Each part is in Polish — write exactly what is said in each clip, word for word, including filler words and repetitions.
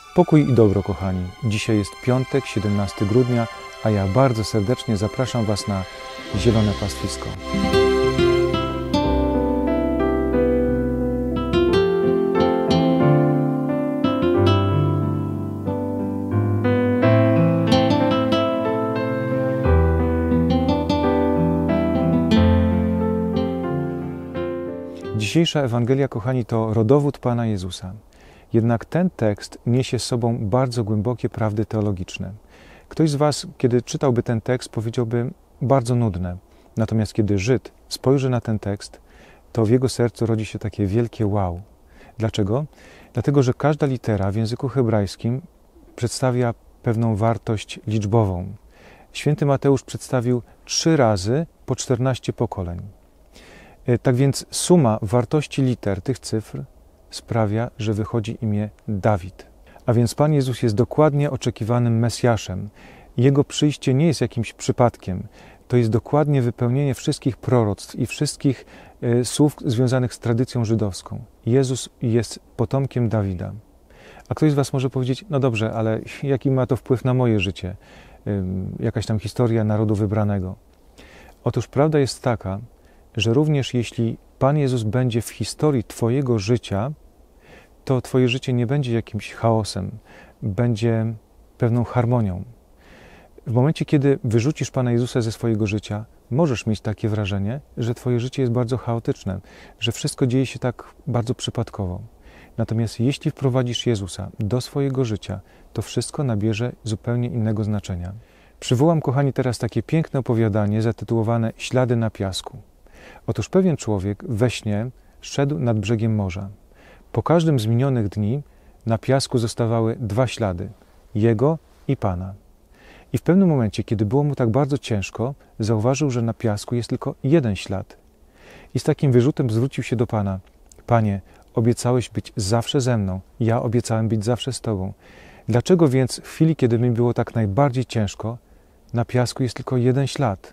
Pokój i dobro, kochani. Dzisiaj jest piątek, siedemnastego grudnia, a ja bardzo serdecznie zapraszam Was na Zielone Pastwisko. Dzisiejsza Ewangelia, kochani, to rodowód Pana Jezusa. Jednak ten tekst niesie z sobą bardzo głębokie prawdy teologiczne. Ktoś z Was, kiedy czytałby ten tekst, powiedziałby bardzo nudne. Natomiast kiedy Żyd spojrzy na ten tekst, to w jego sercu rodzi się takie wielkie wow. Dlaczego? Dlatego, że każda litera w języku hebrajskim przedstawia pewną wartość liczbową. Święty Mateusz przedstawił trzy razy po czternaście pokoleń. Tak więc suma wartości liter tych cyfr sprawia, że wychodzi imię Dawid. A więc Pan Jezus jest dokładnie oczekiwanym Mesjaszem. Jego przyjście nie jest jakimś przypadkiem. To jest dokładnie wypełnienie wszystkich proroctw i wszystkich y, słów związanych z tradycją żydowską. Jezus jest potomkiem Dawida. A ktoś z Was może powiedzieć, no dobrze, ale jaki ma to wpływ na moje życie? Y, jakaś tam historia narodu wybranego. Otóż prawda jest taka, że również jeśli Pan Jezus będzie w historii Twojego życia, to Twoje życie nie będzie jakimś chaosem, będzie pewną harmonią. W momencie, kiedy wyrzucisz Pana Jezusa ze swojego życia, możesz mieć takie wrażenie, że Twoje życie jest bardzo chaotyczne, że wszystko dzieje się tak bardzo przypadkowo. Natomiast jeśli wprowadzisz Jezusa do swojego życia, to wszystko nabierze zupełnie innego znaczenia. Przywołam, kochani, teraz takie piękne opowiadanie zatytułowane Ślady na piasku. Otóż pewien człowiek we śnie szedł nad brzegiem morza. Po każdym z minionych dni na piasku zostawały dwa ślady, jego i Pana. I w pewnym momencie, kiedy było mu tak bardzo ciężko, zauważył, że na piasku jest tylko jeden ślad. I z takim wyrzutem zwrócił się do Pana. Panie, obiecałeś być zawsze ze mną, ja obiecałem być zawsze z Tobą. Dlaczego więc w chwili, kiedy mi było tak najbardziej ciężko, na piasku jest tylko jeden ślad?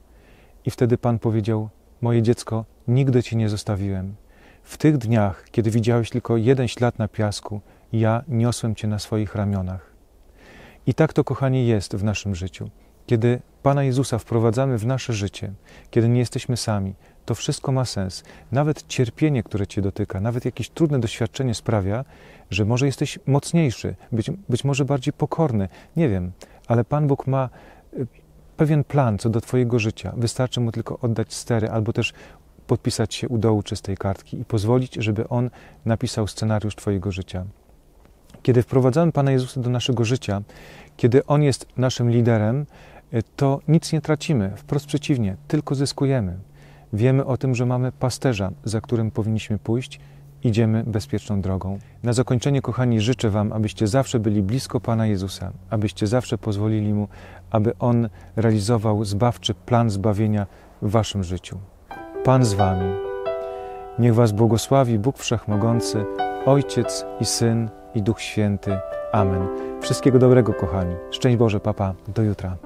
I wtedy Pan powiedział, moje dziecko, nigdy Cię nie zostawiłem. W tych dniach, kiedy widziałeś tylko jeden ślad na piasku, ja niosłem Cię na swoich ramionach. I tak to, kochani, jest w naszym życiu. Kiedy Pana Jezusa wprowadzamy w nasze życie, kiedy nie jesteśmy sami, to wszystko ma sens. Nawet cierpienie, które Cię dotyka, nawet jakieś trudne doświadczenie sprawia, że może jesteś mocniejszy, być, być może bardziej pokorny. Nie wiem, ale Pan Bóg ma pewien plan co do Twojego życia. Wystarczy Mu tylko oddać stery albo też podpisać się u dołu czystej kartki i pozwolić, żeby On napisał scenariusz Twojego życia. Kiedy wprowadzamy Pana Jezusa do naszego życia, kiedy On jest naszym liderem, to nic nie tracimy. Wprost przeciwnie, tylko zyskujemy. Wiemy o tym, że mamy pasterza, za którym powinniśmy pójść. Idziemy bezpieczną drogą. Na zakończenie, kochani, życzę Wam, abyście zawsze byli blisko Pana Jezusa, abyście zawsze pozwolili Mu, aby On realizował zbawczy plan zbawienia w Waszym życiu. Pan z Wami. Niech Was błogosławi Bóg Wszechmogący, Ojciec i Syn i Duch Święty. Amen. Wszystkiego dobrego, kochani. Szczęść Boże, papa. Do jutra.